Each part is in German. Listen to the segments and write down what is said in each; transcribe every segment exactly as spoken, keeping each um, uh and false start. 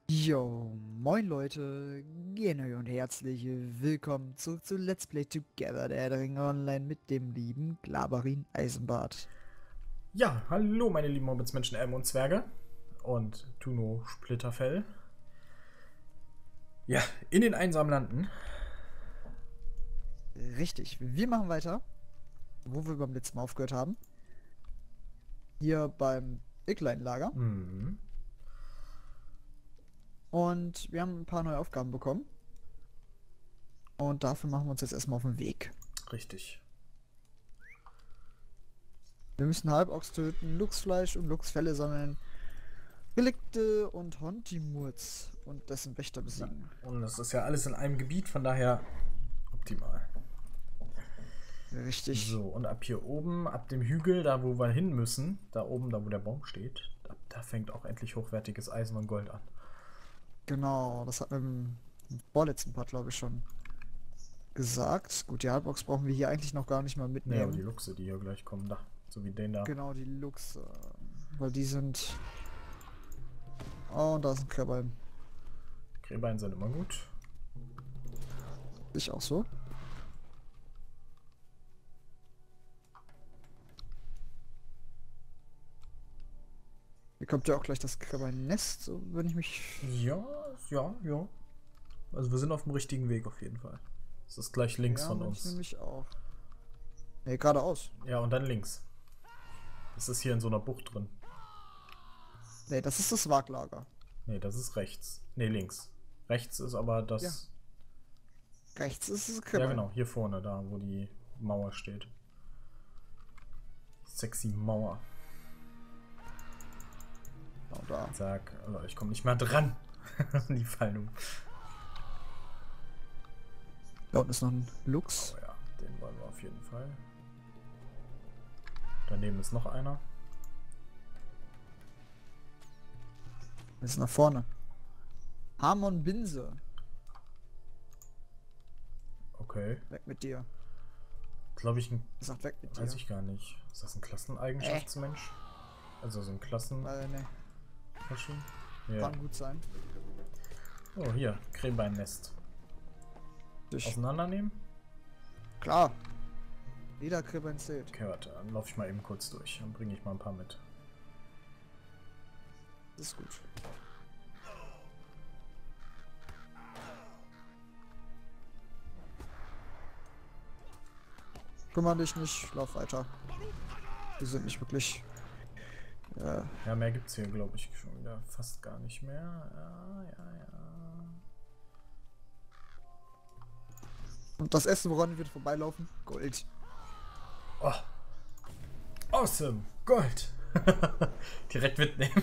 Yo, moin Leute, gerne und herzlich willkommen zurück zu Let's Play Together, der Herr der Ringe Online mit dem lieben Glaberin Eisenbart. Ja, hallo meine lieben Hobbitsmenschen, Elben und Zwerge und Tuno Splitterfell. Ja, in den einsamen Landen. Richtig, wir machen weiter, wo wir beim letzten Mal aufgehört haben. Hier beim Icklein-Lager. Mhm. Und wir haben ein paar neue Aufgaben bekommen. Und dafür machen wir uns jetzt erstmal auf den Weg. Richtig. Wir müssen Halbochs töten, Luchsfleisch und Luchsfelle sammeln, Relikte und Hontimurz und dessen Wächter besiegen. Und das ist ja alles in einem Gebiet, von daher optimal. Richtig. So, und ab hier oben, ab dem Hügel, da wo wir hin müssen, da oben, da wo der Baum steht, da, da fängt auch endlich hochwertiges Eisen und Gold an. Genau, das hat wir im vorletzten Part, glaube ich, schon gesagt. Gut, die Halbbox brauchen wir hier eigentlich noch gar nicht mal Ja, mitnehmen. aber die Luchse, die hier gleich kommen, da. So wie den da. Genau, die Lux, äh, weil die sind... Oh, und da ist ein Krabbein. Kräbein sind immer gut. Ich auch so. Hier kommt ja auch gleich das Krabbein-Nest, so wenn ich mich... Ja, ja, ja. Also wir sind auf dem richtigen Weg auf jeden Fall. Das ist gleich links ja, von bin uns. ich nämlich auch. Nee, geradeaus. Ja, und dann links. Das ist hier in so einer Bucht drin. Nee, das ist das Waglager. Nee, das ist rechts. Nee, links. Rechts ist aber das... Ja. Rechts ist das Ja, Krabbein. genau, hier vorne, da, wo die Mauer steht. Sexy Mauer. Genau da. Sag, Leute, ich komme nicht mal dran. Die fallen um. Da unten ist noch ein Lux. Oh ja, den wollen wir auf jeden Fall. Daneben ist noch einer. Ist nach vorne. Harmon Binse. Okay. Weg mit dir. Glaube ich, ein... Er sagt weg mit dir. Weiß ich gar nicht. Ist das ein Klasseneigenschaftsmensch? Also so ein Klassen... Äh, nee. Ja. Kann gut sein. Oh, hier. Kräbeinnest. Dich. Auseinandernehmen? Klar. Jeder Kribbein zählt. Okay, warte. Dann laufe ich mal eben kurz durch. Dann bringe ich mal ein paar mit. Das ist gut. Kümmere dich nicht, lauf weiter. Wir sind nicht wirklich... Äh, Ja, mehr gibt's hier, glaube ich, schon wieder fast gar nicht mehr. Ja, ja, ja. und das erste, woran wir vorbeilaufen? Gold. Oh. Awesome. Gold. Direkt mitnehmen.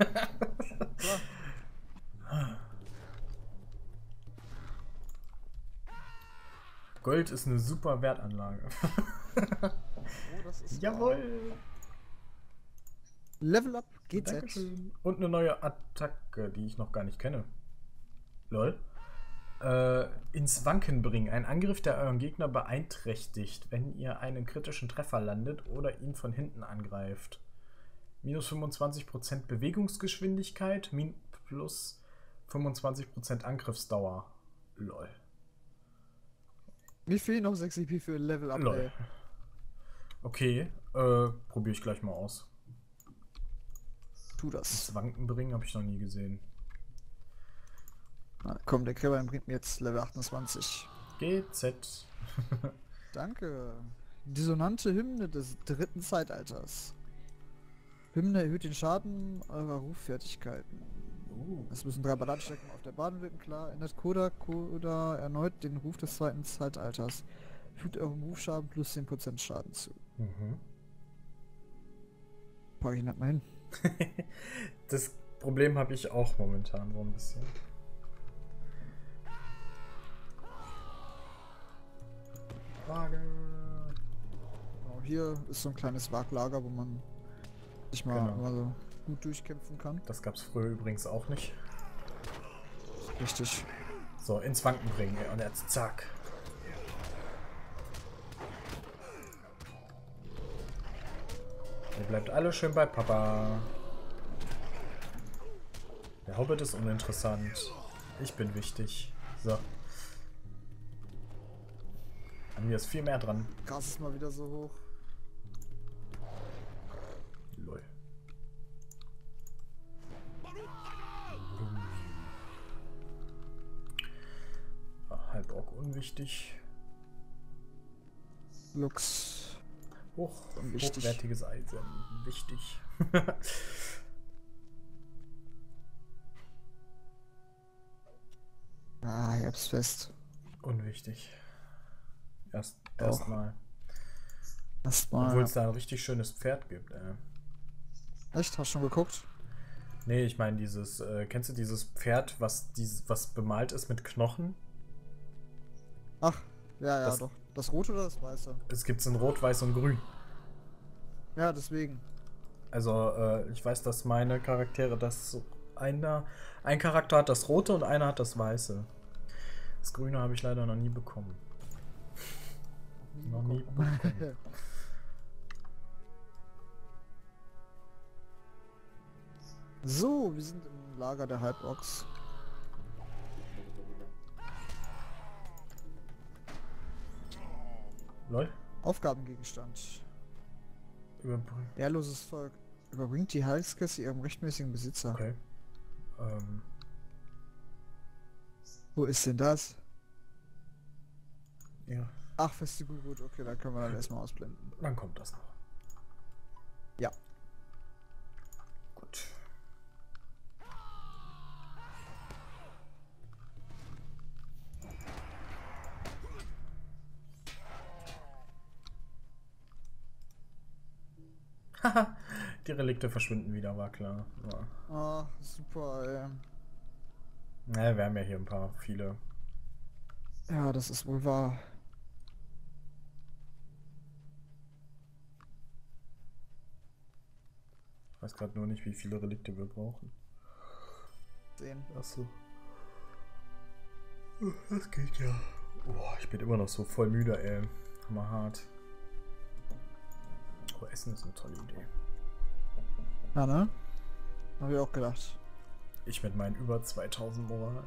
Gold ist eine super Wertanlage. Oh, das ist... Jawohl. Level Up G Z. Dankeschön. Und eine neue Attacke, die ich noch gar nicht kenne. Lol. Äh, ins Wanken bringen. Ein Angriff, der euren Gegner beeinträchtigt, wenn ihr einen kritischen Treffer landet oder ihn von hinten angreift. Minus fünfundzwanzig Prozent Bewegungsgeschwindigkeit, min plus fünfundzwanzig Prozent Angriffsdauer. Lol. Mir fehlen noch sechs E P für Level Up. Lol. Ey. Okay, äh, probiere ich gleich mal aus. Tu das. Ins Wanken bringen habe ich noch nie gesehen. Na, komm, der Kribbein bringt mir jetzt Level achtundzwanzig. G Z. Danke. Dissonante Hymne des dritten Zeitalters. Hymne erhöht den Schaden eurer Ruffertigkeiten. Uh. Es müssen drei Balladstecken auf der Bahn wirken, klar. Ändert Koda, Koda erneut den Ruf des zweiten Zeitalters. Fügt eurem Rufschaden plus zehn Prozent Schaden zu. Mhm. Pack ich nicht mal hin. Das Problem habe ich auch momentan so ein bisschen. Frage. Genau, hier ist so ein kleines Waglager, wo man sich mal, Genau. mal so gut durchkämpfen kann. Das gab's früher übrigens auch nicht. Richtig. So, ins Wanken bringen. Und jetzt zack. Ihr bleibt alle schön bei Papa. Der Hobbit ist uninteressant. Ich bin wichtig. So. An mir ist viel mehr dran. Gras ist mal wieder so hoch. Lol. Halborg unwichtig. Lux. Hoch, Unwichtig. hochwertiges Eisen. Wichtig. Ah, Herbstfest. Unwichtig. Erst Auch. erstmal. Erstmal. Obwohl es da ein richtig schönes Pferd gibt. Äh. Echt? Hast du schon geguckt? Nee, ich meine dieses, äh, kennst du dieses Pferd, was dieses, was bemalt ist mit Knochen? Ach, ja, ja, Das- doch. Das rote oder das weiße? Es gibt es in Rot, Weiß und Grün. Ja, deswegen. Also, äh, ich weiß, dass meine Charaktere das einer, ein Charakter hat das Rote und einer hat das Weiße. Das Grüne habe ich leider noch nie bekommen. Noch nie bekommen. So, wir sind im Lager der Halborks. Lol. Aufgabengegenstand. Überbrücken. Ehrloses Volk. Überbringt die Heilskiste ihrem rechtmäßigen Besitzer. Okay. Ähm, Wo ist denn das? ja, Ach, Festival gut. Okay, dann können wir dann erstmal ausblenden. dann kommt das noch. Ja. Gut. Haha, die Relikte verschwinden wieder, war klar. Ja. Ah, super, ey. Naja, wir haben ja hier ein paar, viele. Ja, das ist wohl wahr. Ich weiß gerade nur nicht, wie viele Relikte wir brauchen. Sehen. Achso. Das geht ja. Oh, ich bin immer noch so voll müde, ey. Hammerhart. Oh, Essen ist eine tolle Idee. Ja, ne? Hab ich auch gedacht. Ich mit meinen über zweitausend Moral.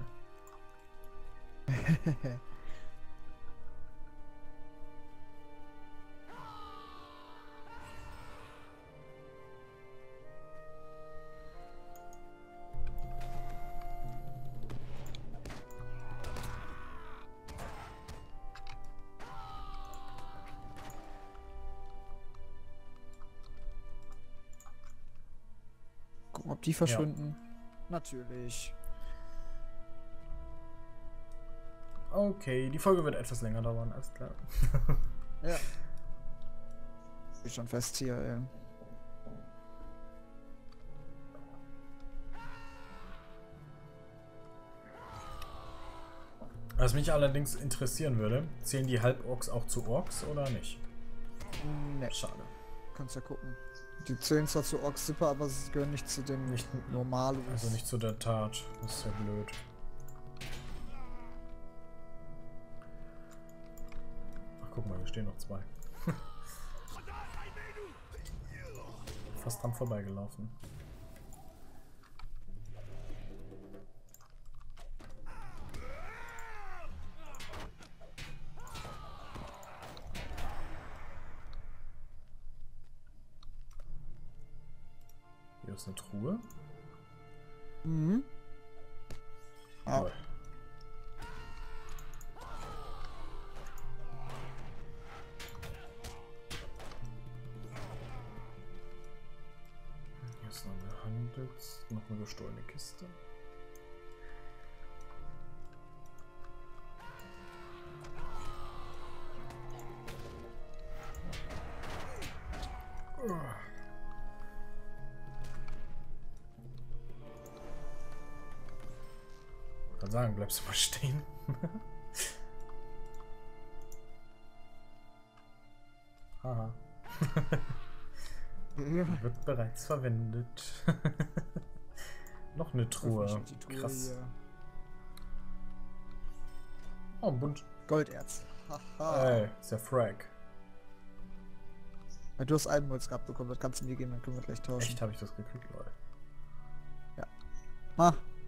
Gucken, ob die verschwinden. Natürlich. Okay, die Folge wird etwas länger dauern, alles klar. Ja. Ist schon fest hier, ey. Was mich allerdings interessieren würde, zählen die Halborks auch zu Orks oder nicht? Ne, Schade. kannst ja gucken. Die zählen zwar zu Orks super, aber sie gehören nicht zu den Nicht- normalen. Also nicht zu der Tat. Das ist ja blöd. Ach, guck mal, hier stehen noch zwei. Fast dran vorbeigelaufen. Hier ist eine Truhe. Mhm. Ah, Toll. Hier ist noch eine Handels... noch eine gestohlene Kiste. Ich kann sagen, bleibst du mal stehen. Haha. Wird bereits verwendet. Noch eine Truhe. öffne ich die Truhe Krass. hier. Oh, bunt. Golderz. Haha. Ey, ist ja Frag. Weil du hast Eibenholz gehabt bekommen, das kannst du mir geben, dann können wir gleich tauschen. Echt habe ich das gekriegt, Leute. Ah,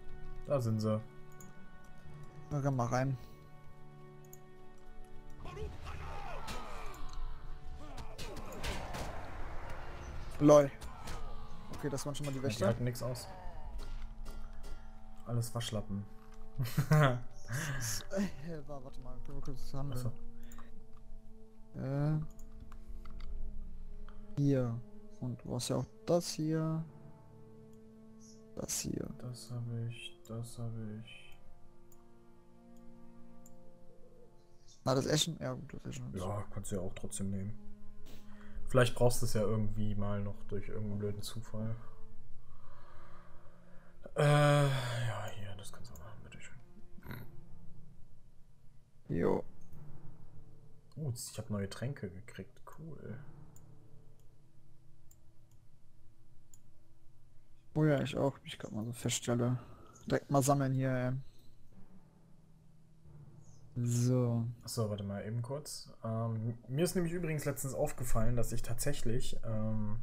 Da sind sie. Na, komm mal rein. Lol. Okay, das waren schon mal die Ja, die Wächter. halten nichts aus. Alles Waschlappen. Äh, war, warte mal, können wir kurz handeln. Achso. Äh, hier. Und du hast ja auch das hier. Das hier. Das habe ich, das habe ich. Na, das Eschen? Ja, gut, das Eschen. Ja, kannst du ja auch trotzdem nehmen. Vielleicht brauchst du es ja irgendwie mal noch durch irgendeinen blöden Zufall. Äh, ja, hier, das kannst du auch machen, bitteschön. Jo. Oh, ich habe neue Tränke gekriegt, cool. Oh ja, ich auch. Ich gerade mal so feststelle. Direkt mal sammeln hier, ey. So. Achso, warte mal eben kurz. Ähm, mir ist nämlich übrigens letztens aufgefallen, dass ich tatsächlich... Ähm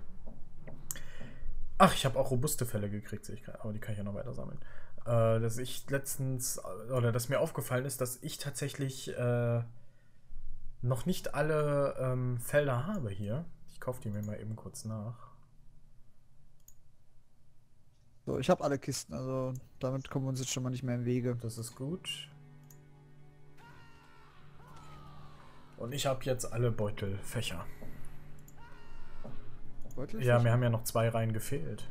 Ach, ich habe auch robuste Fälle gekriegt, sehe ich gerade. Aber die kann ich ja noch weiter sammeln. Äh, dass ich letztens... Oder dass mir aufgefallen ist, dass ich tatsächlich äh, noch nicht alle ähm, Felder habe hier. Ich kaufe die mir mal eben kurz nach. So, ich habe alle Kisten, also damit kommen wir uns jetzt schon mal nicht mehr im Wege. Das ist gut. Und ich habe jetzt alle Beutelfächer. Beutel? Ja, mir haben ja noch zwei Reihen gefehlt.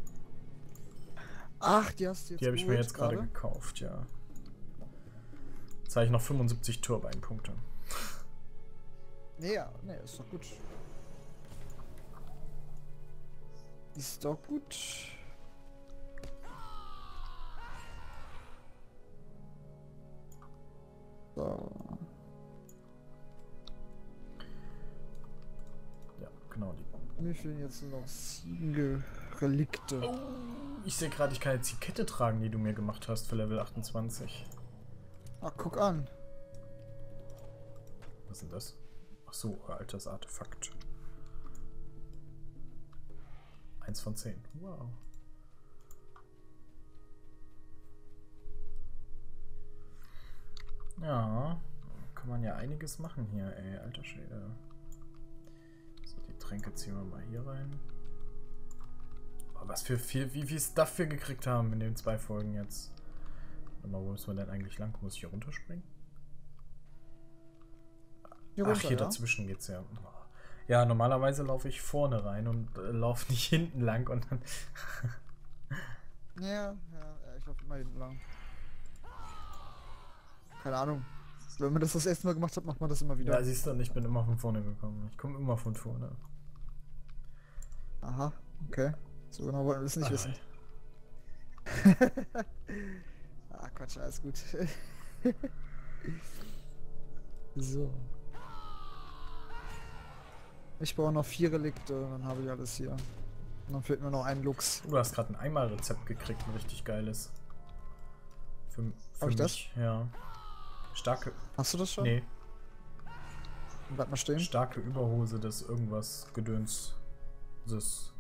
Ach, die hast du jetzt Die habe ich mir geholt jetzt gerade gekauft, ja. Jetzt habe ich noch fünfundsiebzig Turbine-Punkte. Nee, ja, nee, ist doch gut. Ist doch gut. So. Ja, genau die. Mir fehlen jetzt nur noch sieben Relikte. Oh, ich sehe gerade, ich kann jetzt die Kette tragen, die du mir gemacht hast für Level achtundzwanzig. Ach, guck an. Was ist denn das? Ach so, altes Artefakt. Eins von zehn. Wow. Ja, kann man ja einiges machen hier, ey, alter Schwede. So, die Tränke ziehen wir mal hier rein. Oh, was für viel, wie viel Stuff wir gekriegt haben in den zwei Folgen jetzt. Warte mal, wo müssen wir denn eigentlich lang? Muss ich hier runterspringen? Hier Ach, runter, hier ja? dazwischen geht's ja. Ja, normalerweise laufe ich vorne rein und äh, laufe nicht hinten lang und dann... Ja, ja, ja, ich laufe immer hinten lang. Keine Ahnung. Wenn man das das erste Mal gemacht hat, macht man das immer wieder. Ja, siehst du, ich bin immer von vorne gekommen. Ich komme immer von vorne. Aha, okay. So genau wollten wir es nicht Ach, wissen. Ah, Quatsch, alles gut. So. Ich brauche noch vier Relikte, dann habe ich alles hier. Und dann fehlt mir noch ein Lux. Du hast gerade ein Eimer-Rezept gekriegt, ein richtig geiles. Für, für Hab ich mich, ja. Starke. Hast du das schon? Nee, Bleib mal stehen. starke Überhose des irgendwas Gedöns. Das,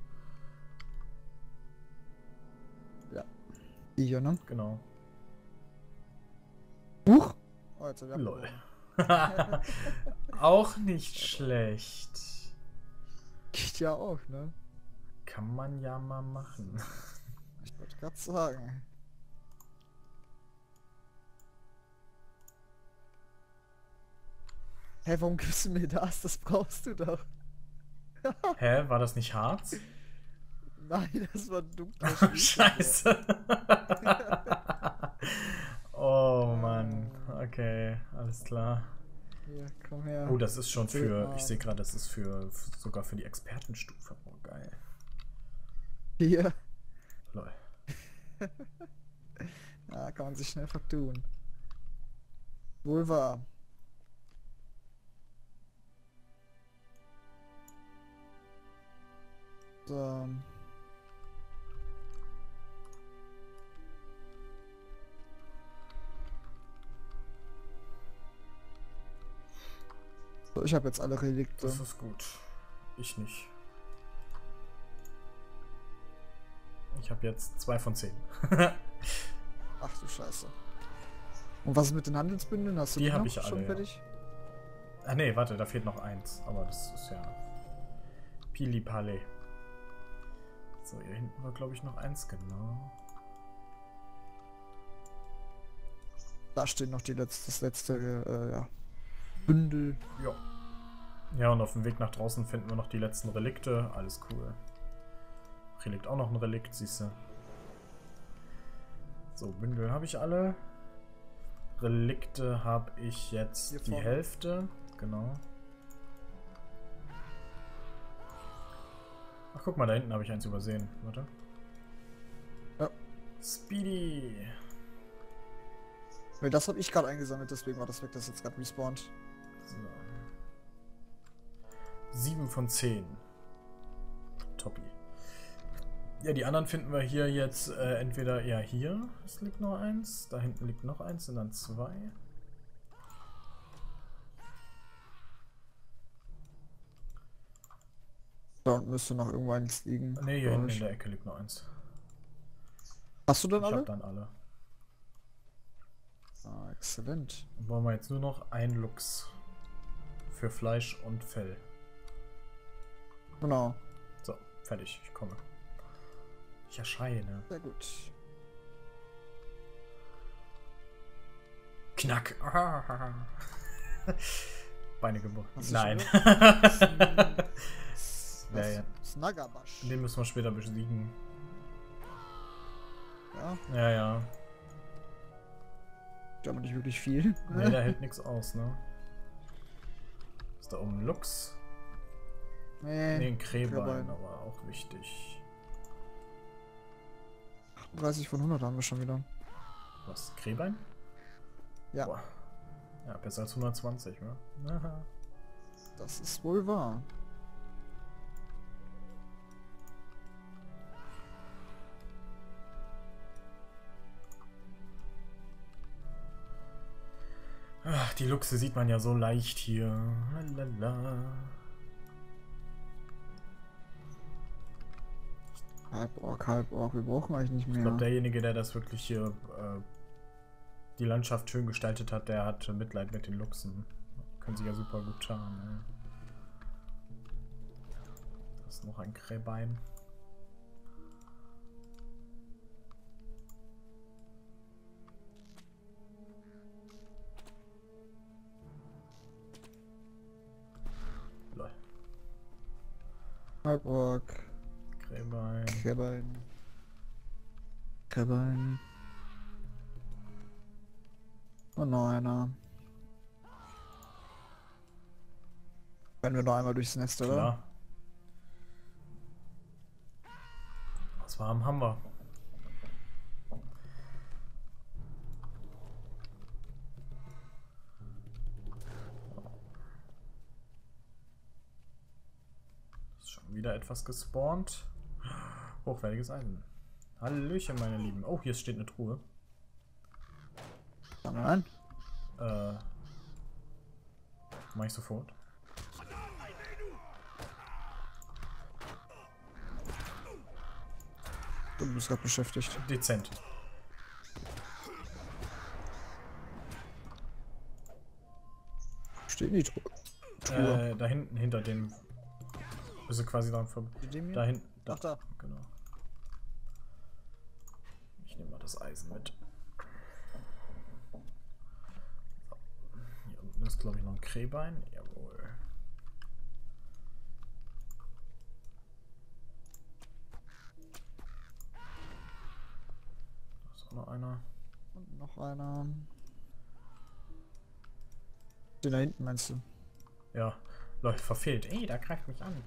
Die hier, ne? genau. Huch! Oh, jetzt hab ich Lol. abgebrochen. Auch nicht schlecht. Geht ja auch, ne? Kann man ja mal machen. Ich wollte gerade sagen. Hä, warum gibst du mir das? Das brauchst du doch. Hä, war das nicht Harz? Nein, das war dunkler Oh, Scheiße. Oh Mann. Okay, alles klar. Hier, komm her. Oh, das ist schon für, Mal. ich sehe gerade, das ist für sogar für die Expertenstufe. Oh, geil. Hier. Lol. Ja, kann man sich schnell vertun. Wohl wahr. So. So, ich habe jetzt alle Relikte. Das ist gut. Ich nicht. Ich habe jetzt zwei von zehn. Ach du Scheiße. Und was ist mit den Handelsbündeln? Hast du Die die habe noch ich alle, schon ja. fertig? Ah ne, warte, da fehlt noch eins. Aber das ist ja Pili Pali. So, hier hinten war glaube ich noch eins, genau. Da steht noch die letzte, das letzte äh, ja, Bündel. Ja. Ja, und auf dem Weg nach draußen finden wir noch die letzten Relikte. Alles cool. Relikt auch noch ein Relikt, siehst du. So, Bündel habe ich alle. Relikte habe ich jetzt Hier die vorne. Hälfte. Genau. Ach, guck mal, da hinten habe ich eins übersehen. Warte. Ja. Speedy. Weil das habe ich gerade eingesammelt, deswegen war das weg, das ist jetzt gerade respawned. So. sieben von zehn. Toppi. Ja, die anderen finden wir hier jetzt äh, entweder ja hier, es liegt noch eins, da hinten liegt noch eins und dann zwei. Da unten müsste noch irgendwo eins liegen. Ne, hier glaub hinten ich. in der Ecke liegt noch eins. Hast du dann Ich alle? habe dann alle. Ah, exzellent. Dann brauchen wir jetzt nur noch ein Lux. Für Fleisch und Fell. Genau. So, fertig, ich komme. Ich erscheine. Sehr gut. Knack. Beine gebrochen. Hast du Nein. schon Ja, ja. Snagabash. Den müssen wir später besiegen. Ja, Ja, ja. ist aber nicht wirklich viel. Ne, der hält nichts aus, ne? Ist da oben ein Lux? Nee, Ne, ein Kräbein, Kräbein. aber auch wichtig. dreißig von hundert haben wir schon wieder. Was? Kräbein? Ja, Boah. Ja, besser als hundertzwanzig, ne? Aha. das ist wohl wahr. Ach, die Luchse sieht man ja so leicht hier. Lalala. Halborg, Halborg, wir brauchen eigentlich nicht Ich mehr. glaube, derjenige, der das wirklich hier äh, die Landschaft schön gestaltet hat, der hat Mitleid mit den Luchsen. Können sie ja super gut tarnen. Ne? Das ist noch ein Kräbein. Lol. Halborg, Kräbein. Kräbein. Kräbein. Und noch einer. Wenn wir noch einmal durchs Nest, oder? Klar. Was warm haben wir? Ist schon wieder etwas gespawnt. Hochwertiges Eisen. Hallöchen, meine Lieben. Oh, hier steht eine Truhe. Fangen wir an. Äh. Mach ich sofort. Du bist gerade beschäftigt. Dezent. Steht die Truhe. Truhe. Äh, da hinten, hinter dem. Bist du quasi dran vorbei. Dem hier? Da hinten. Da. Ach, da. Genau. Ich nehme mal das Eisen mit. So. Hier unten ist, glaube ich, noch ein Kräbein. Jawohl. Da ist auch noch einer. Und noch einer. Den da hinten meinst du? Ja, läuft verfehlt. Ey, da greift mich an.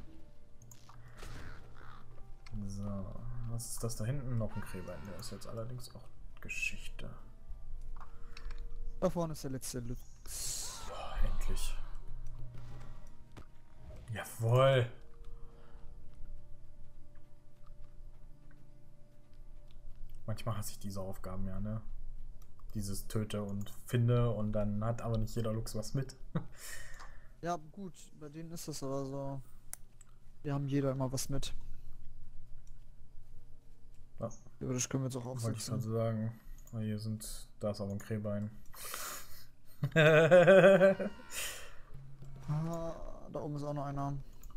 So, was ist das da hinten? Noch ein Kräbein. Der ist jetzt allerdings auch Geschichte. Da vorne ist der letzte Lutz. Boah, endlich. Jawohl. Manchmal hasse ich diese Aufgaben ja, ne? Dieses Töte und Finde und dann hat aber nicht jeder Lux was mit. Ja, gut, bei denen ist das aber so. Wir haben jeder immer was mit. Ja, Theoretisch können wir jetzt auch wollte ich aufsetzen. so sagen. Oh, hier sind... Da ist aber ein Krähbein. Ah, da oben ist auch noch einer.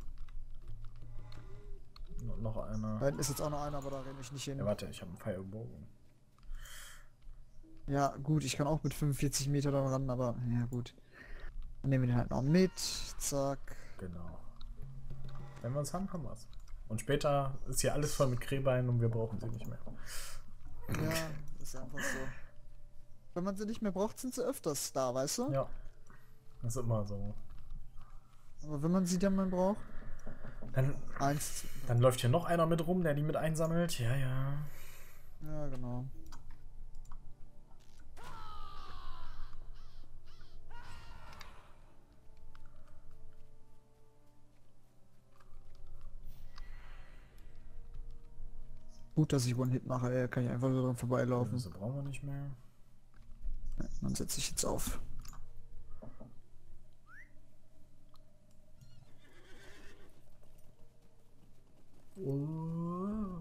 No, noch einer. Da hinten ist jetzt auch noch einer, aber da renne ich nicht hin. Ja, warte, ich habe einen Pfeilbogen. Ja, gut, ich kann auch mit fünfundvierzig Meter da ran, aber ja gut. Dann nehmen wir den halt noch mit. Zack. Genau. Wenn wir uns haben, haben wir es. Und später ist hier alles voll mit Krähbeinen und wir brauchen sie nicht mehr. Ja, ist einfach so. Wenn man sie nicht mehr braucht, sind sie öfters da, weißt du? Ja. Das ist immer so. Aber wenn man sie dann mal braucht. Dann, Eins. dann läuft hier noch einer mit rum, der die mit einsammelt. Ja, ja. Ja, genau. Gut, dass ich One-Hit mache, ey, kann ich einfach so dran vorbeilaufen. Das brauchen wir nicht mehr. Ja, dann setze ich jetzt auf. Oh.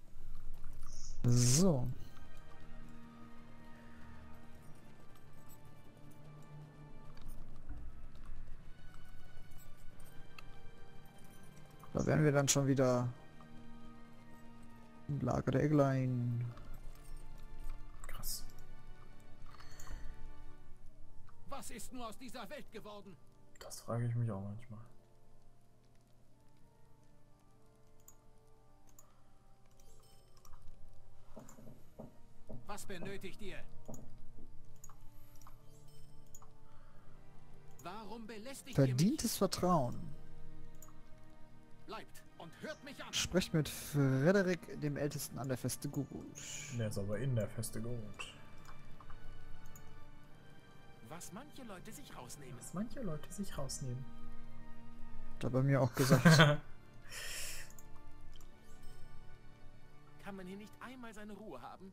So. Da wären wir dann schon wieder im Lager der Egglein. Krass. Was ist nur aus dieser Welt geworden? Das frage ich mich auch manchmal. Was benötigt ihr? Warum belästigt ihr mich? Verdientes Vertrauen. Bleibt und hört mich an. Sprecht mit Frederik, dem Ältesten an der Feste Gurut. Der ist aber in der Feste gut. Was manche Leute sich rausnehmen. Was manche Leute sich rausnehmen. Hat er bei mir auch gesagt. Kann man hier nicht einmal seine Ruhe haben?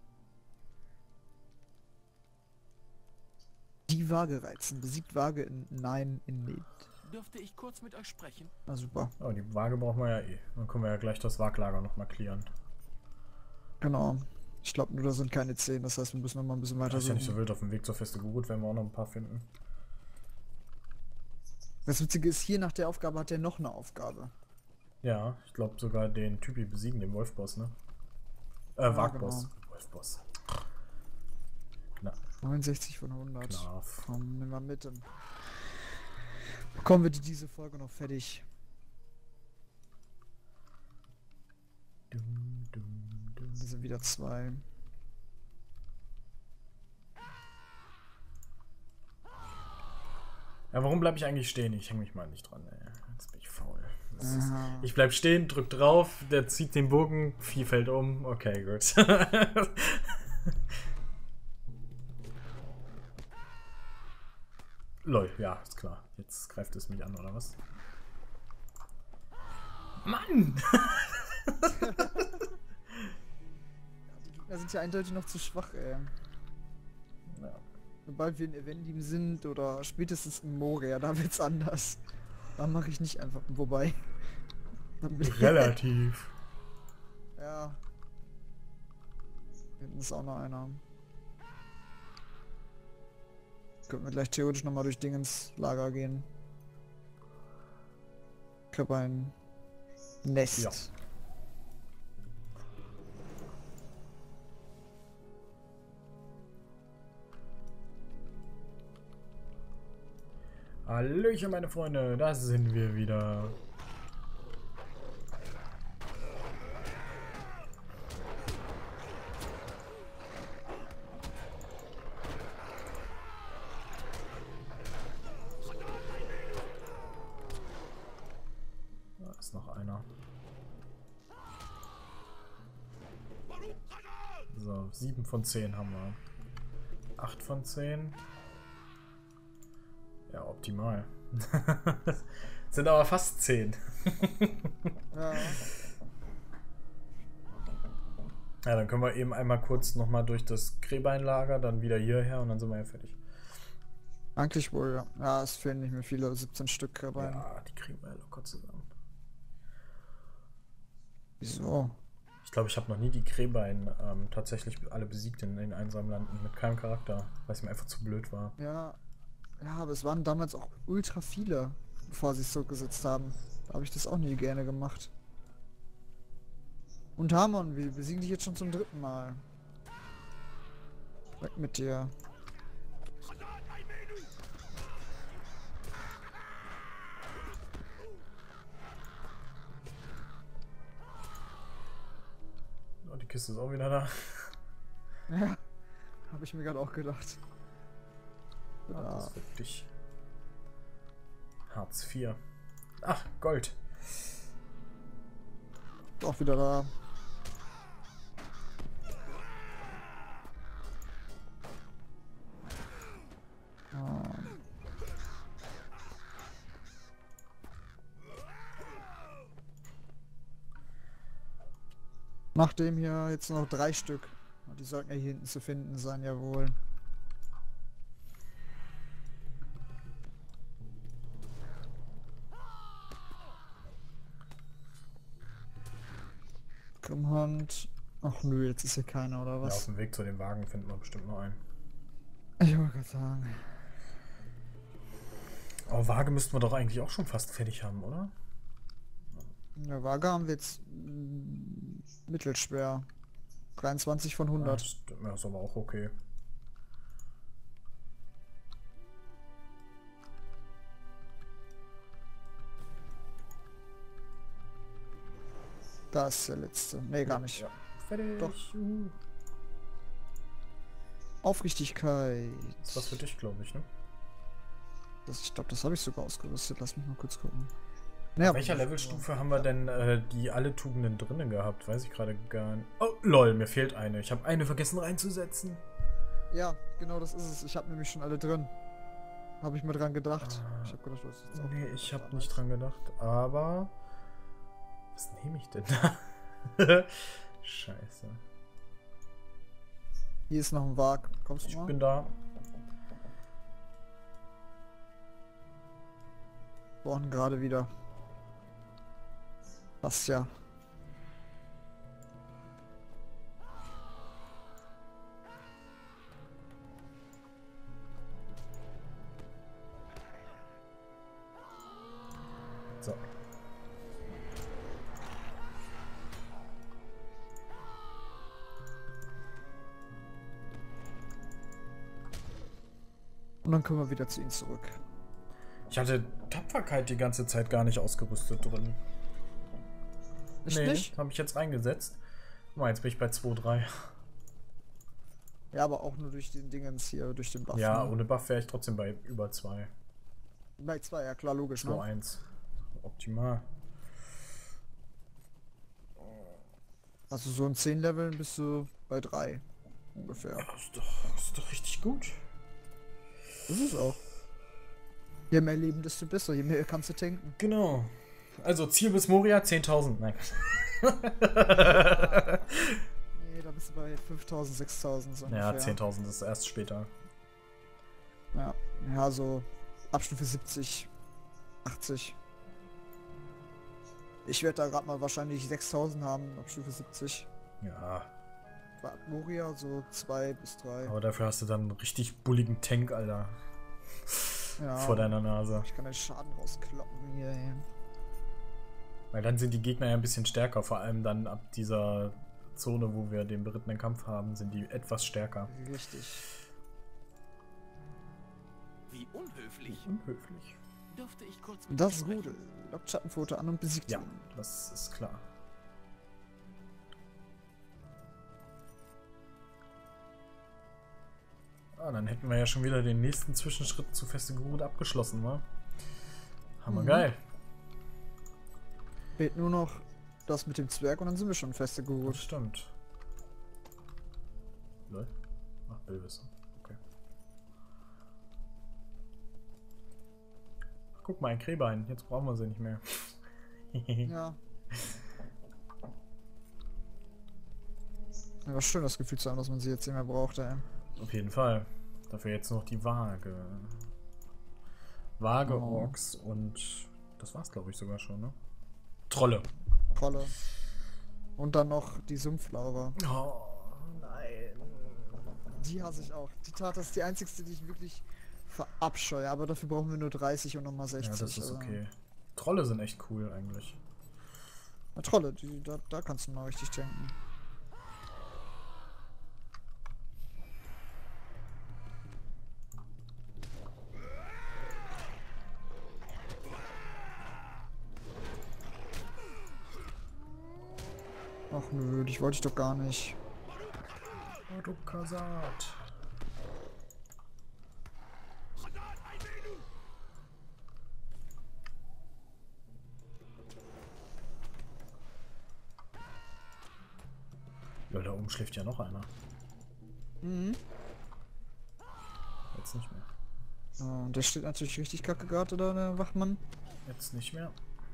Die Waage reizen. Besiegt Waage in Nein in Need. Dürfte ich kurz mit euch sprechen? Na super. Oh, die Waage brauchen wir ja eh. Dann können wir ja gleich das Waaglager nochmal clearen. Genau. Ich glaube nur, da sind keine zehn. Das heißt, wir müssen noch mal ein bisschen weiter Das ist ja nicht so suchen. wild auf dem Weg zur Feste gut, wenn wir auch noch ein paar finden. Das Witzige ist, hier nach der Aufgabe hat er noch eine Aufgabe. Ja, ich glaube sogar den Typi besiegen, den Wolfboss, ne? Äh, Ja, Waagboss. genau. Wolfboss. Na, neunundsechzig von hundert. Knarf. Komm, nimm mal mit. Dann bekommen wir die, diese Folge noch fertig. Dum, dum, dum. Hier sind wieder zwei. Ja, warum bleibe ich eigentlich stehen? Ich hänge mich mal nicht dran, ey. Jetzt bin ich faul. Das ist, Aha. ich bleib stehen, drück drauf, der zieht den Bogen, Vieh fällt um. Okay, gut. Lol, ja, ist klar. Jetzt greift es mich an, oder was? Mann! Die Gegner sind ja eindeutig noch zu schwach, ey. Ja. Sobald wir in Evendim sind oder spätestens in Moria, da wird's anders. Da mache ich nicht einfach vorbei. Relativ. Ja. Hinten ist auch noch einer. Könnten wir gleich theoretisch nochmal durch Dingens Lager gehen. Ich habe ein Nest. Ja. Hallöchen, meine Freunde, da sind wir wieder. Da ist noch einer. So, sieben von zehn haben wir. acht von zehn. Ja, optimal. Sind aber fast zehn. Ja. Ja, dann können wir eben einmal kurz nochmal durch das Krähbeinlager, dann wieder hierher und dann sind wir ja fertig. Eigentlich wohl, ja. Ja, es fehlen nicht mehr viele, siebzehn Stück dabei. Ja, die kriegen wir ja locker zusammen. Wieso? Ich glaube, ich habe noch nie die Kräbein ähm, tatsächlich alle besiegt in den einsamen Landen. Mit keinem Charakter, weil es mir einfach zu blöd war. Ja, ja, aber es waren damals auch ultra viele, bevor sie es so gesetzt haben. Da habe ich das auch nie gerne gemacht. Und Hamon, wir besiegen dich jetzt schon zum dritten Mal. Weg mit dir. Oh, die Kiste ist auch wieder da. Ja, habe ich mir gerade auch gedacht. Ah, Ja. das ist für dich. Hartz vier. Ach, Gold. Auch wieder da. Ah. Nach dem hier jetzt noch drei Stück. Und die sollten ja hier hinten zu finden sein, jawohl. Hand. Ach nö, jetzt ist hier keiner, oder Ja, auf was? dem Weg zu dem Wagen finden wir bestimmt noch einen. Ich wollte gerade sagen. Aber Waage müssten wir doch eigentlich auch schon fast fertig haben, oder? In der Waage haben wir jetzt mm, mittelschwer. dreiundzwanzig von hundert. Ja, stimmt, ja, ist aber auch okay. Da ist der letzte. Nee, gar nicht. Ja. Fertig. Doch. Juhu. Aufrichtigkeit. Das ist was für dich, glaube ich, ne? Das, ich glaube, das habe ich sogar ausgerüstet. Lass mich mal kurz gucken. Auf Ja, welcher Levelstufe haben wir denn äh, die alle Tugenden drinnen gehabt? Weiß ich gerade gar nicht. Oh, lol, mir fehlt eine. Ich habe eine vergessen reinzusetzen. Ja, genau das ist es. Ich habe nämlich schon alle drin. Habe ich mir dran gedacht. Ah, Ich habe gedacht, du hast jetzt auch Nee, dran ich habe gedacht. nicht dran gedacht. Aber... Was nehme ich denn da? Scheiße. Hier ist noch ein Wag. Kommst du Ich mal? bin da. Born gerade wieder. Passt ja. So. Und dann können wir wieder zu ihnen zurück. Ich hatte Tapferkeit die ganze Zeit gar nicht ausgerüstet drin. Ist Nee, nicht? habe ich jetzt reingesetzt. Guck mal, jetzt bin ich bei zwei drei. Ja, aber auch nur durch den Dingens hier, durch den Buff. Ja, ne? ohne Buff wäre ich trotzdem bei über zwei. Bei zwei, ja klar, logisch. zwei Ne? eins. Optimal. Also so in zehn Leveln bist du bei drei ungefähr. Ja, ist doch, ist doch richtig gut. Das ist auch. Je mehr Leben, desto besser. Je mehr kannst du tanken. Genau. Also Ziel bis Moria zehntausend. Nein. Nee, da bist du bei fünftausend, sechstausend so Ja, ungefähr. zehntausend ist erst später. Ja, ja, so Abschnitt für siebzig, achtzig. Ich werde da gerade mal wahrscheinlich sechstausend haben, Abschnitt für siebzig. Ja, Bei Moria so zwei bis drei. aber dafür hast du dann einen richtig bulligen Tank, Alter. Ja. Vor deiner Nase. Ich kann den Schaden rauskloppen hier, ey. Weil dann sind die Gegner ja ein bisschen stärker. Vor allem dann ab dieser Zone, wo wir den berittenen Kampf haben, sind die etwas stärker. Richtig. Wie unhöflich. Unhöflich. Dürfte ich kurz mit Das dir ist sprechen? gut. Lockt Schattenpfote an und besiegt Ja, ihn. das ist klar. Ah, dann hätten wir ja schon wieder den nächsten Zwischenschritt zu Feste Gerut abgeschlossen, wa? Hammer Mhm. geil. Fehlt nur noch das mit dem Zwerg und dann sind wir schon feste Das gerutscht. stimmt. Lol. Ach, Bilbis. Okay. Ach, guck mal, ein Kräbein. Jetzt brauchen wir sie nicht mehr. Ja. Ja, war schön, das Gefühl zu haben, dass man sie jetzt nicht mehr braucht, ey. Auf jeden Fall. Dafür jetzt noch die Waage. Waage, Oh. Orks und das war's, glaube ich, sogar schon, ne? Trolle. Trolle. Und dann noch die Sumpflaura. Oh, nein. Die hasse ich auch. Die Tat ist die einzigste, die ich wirklich verabscheue. Aber dafür brauchen wir nur dreißig und nochmal sechzig. Ja, das ist also. okay. Trolle sind echt cool eigentlich. Na, Trolle, die, da, da kannst du mal richtig denken. Ach nö, dich wollte ich doch gar nicht. Oh, du Kasat. Ja, da oben schläft ja noch einer. Mhm. Jetzt nicht mehr. Oh, und der steht natürlich richtig kacke gerade, oder der Wachmann? Jetzt nicht mehr.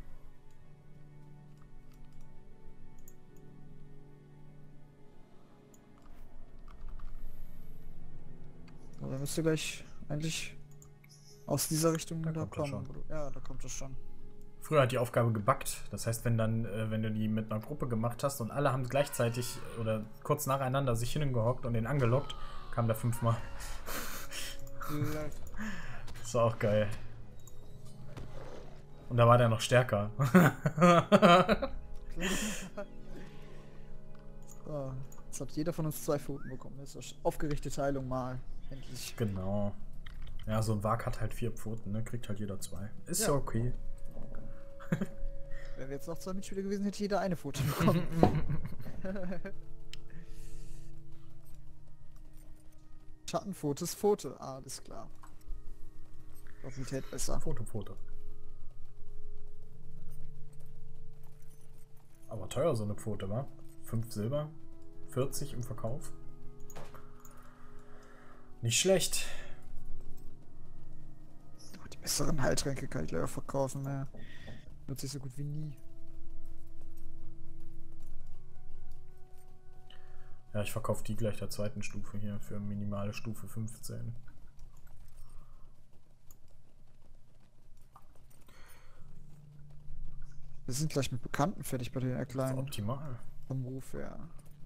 Oder müsste gleich eigentlich aus dieser Richtung Da da, kommt er kommen. Ja, da kommt es schon. Früher hat die Aufgabe gebuggt. Das heißt, wenn dann, äh, wenn du die mit einer Gruppe gemacht hast und alle haben gleichzeitig oder kurz nacheinander sich hingehockt und den angelockt, kam der fünfmal. Das war auch geil. Und da war der noch stärker. So, jetzt hat jeder von uns zwei Pfoten bekommen. Jetzt ist aufgerichtete Heilung mal. Endlich. Genau. Ja, so ein Wag hat halt vier Pfoten, ne? Kriegt halt jeder zwei. Ist ja, Ja. okay. Wären wir jetzt noch zwei Mitspieler gewesen, hätte jeder eine Pfote bekommen. Schattenpfote ist Pfote. Ah, alles klar. Doppeltät besser. Foto, Foto. Aber teuer so eine Pfote, wa? fünf Silber, vierzig im Verkauf. Nicht schlecht. Oh, die besseren Heiltränke kann ich leider verkaufen. Ne? Nutze ich so gut wie nie. Ja, ich verkaufe die gleich der zweiten Stufe hier für minimale Stufe fünfzehn. Wir sind gleich mit Bekannten fertig bei den Das ist Kleinen. optimal. Vom Ruf her.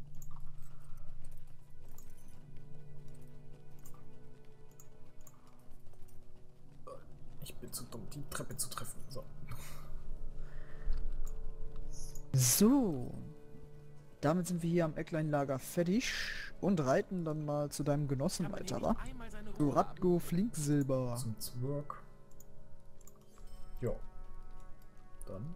Ich bin zu dumm, die Treppe zu treffen. So. So. Damit sind wir hier am Ecklein-Lager fertig und reiten dann mal zu deinem Genossen Kann man weiter, hier wa? nicht einmal seine Zu Ruhe haben? Radko Flinksilber. Zum Zwerg. Jo. Dann.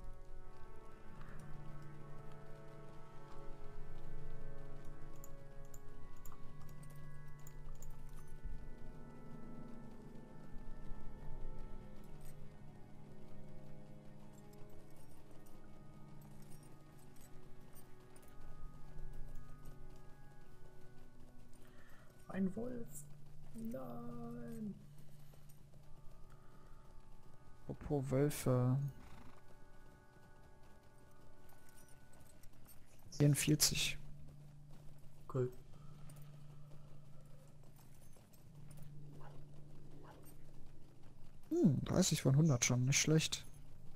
Ein Wolf. Nein. Apropos Wölfe. vierundvierzig. Cool. Hm, dreißig von hundert schon, nicht schlecht.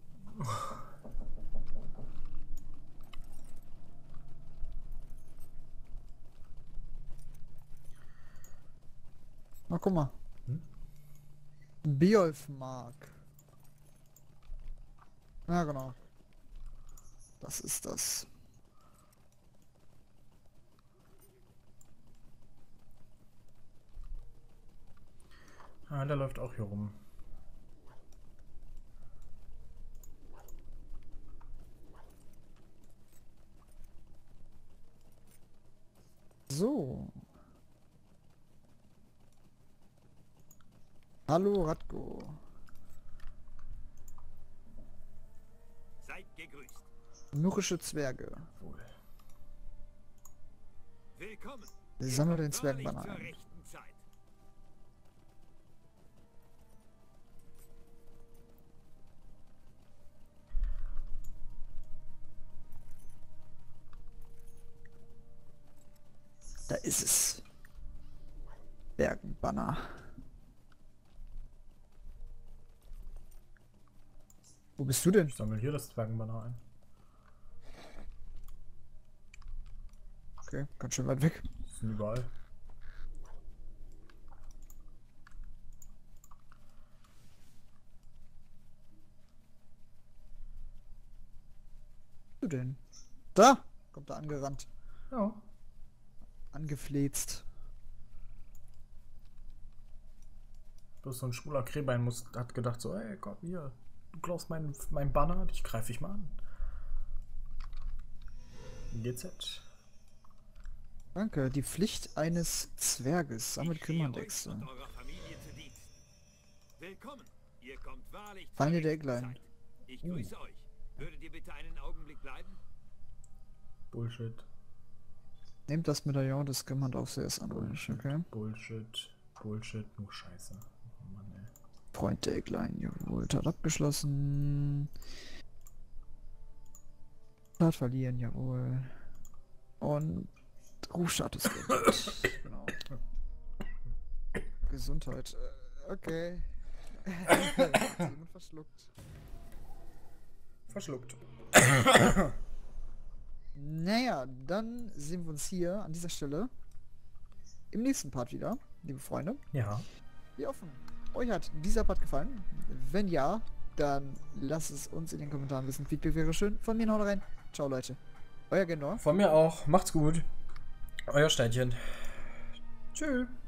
Na, guck mal. Hm? Beowulf-Mark. Ja, genau. Das ist das. Ah, der läuft auch hier rum. So. Hallo Radko. Seid gegrüßt. Mürrische Zwerge. Wohl. Willkommen. Sammle den Wahrlich Zwergenbanner zur ein. rechten Zeit. Da ist es. Zwergenbanner. Wo bist du denn? Ich sammle hier das Zwergenbanner ein. Okay, ganz schön weit weg. Die sind überall. Wo denn? Da! Kommt er angerannt. Ja. Angefläzt. Bloß so ein schwuler Kräbein muss, hat gedacht so, ey Gott, hier, du klaust mein, mein Banner, ich greife dich mal an. G Z. Danke, die Pflicht eines Zwerges. Damit Ich stehe kümmern euch Dexter. und eurer Familie zu Dienst. Willkommen. Ihr kommt wahrlich zur Feinde der rechten Egglein. Zeit. Ich grüße euch. Würdet ihr bitte einen Augenblick bleiben? Bullshit. Nehmt das Medaillon des Gemmandaufsehers an euch, okay? Bullshit. Bullshit. Nur Scheiße. Oh Mann, ey. Freund der Egglein, jawohl. Tat abgeschlossen. Tat verlieren, jawohl. Und Rufstatus geändert. Genau. Gesundheit. äh, Okay. Jemand verschluckt. Verschluckt. Naja, dann sehen wir uns hier an dieser Stelle im nächsten Part wieder, liebe Freunde. Ja. Wir hoffen, euch hat dieser Part gefallen. Wenn ja, dann lasst es uns in den Kommentaren wissen. Feedback wäre schön. Von mir haut rein. Ciao, Leute. Euer Genor. Von mir auch. Macht's gut. Euer Steinchen. Tschüss.